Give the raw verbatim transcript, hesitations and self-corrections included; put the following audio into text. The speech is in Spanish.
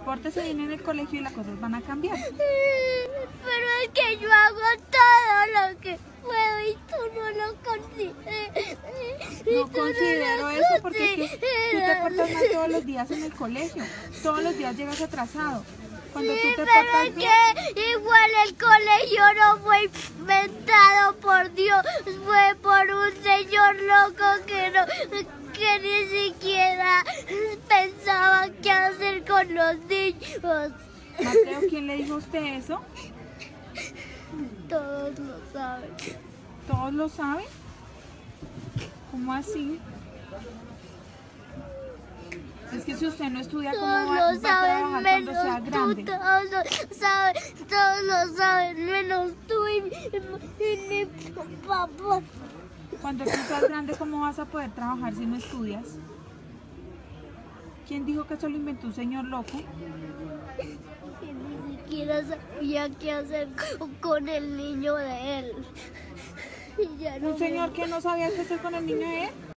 pórtese bien en el colegio y las cosas van a cambiar. Pero es que yo hago todo lo que puedo y tú no lo consideras. No considero eso porque es que tú te portas mal todos los días en el colegio. Todos los días llegas atrasado. Cuando Sí, tú te pero portas es bien... que igual el colegio no fue inventado por Dios, fue por un señor loco que no, que ni siquiera pensaba qué hacer con los niños. Mateo, ¿quién le dijo a usted eso? Todos lo saben. ¿Todos lo saben? ¿Cómo así? Es que si usted no estudia, ¿cómo Todos va, va a lo trabajar saben cuando sea menos tú, grande? todos lo saben, todos lo saben menos tú y, y, y mi papá. Cuando tú seas grande, ¿cómo vas a poder trabajar si no estudias? ¿Quién dijo que eso lo inventó un señor loco? Que ni siquiera sabía qué hacer con, con el niño de él. Y ya no ¿Un me- señor que no sabía qué hacer con el niño de él?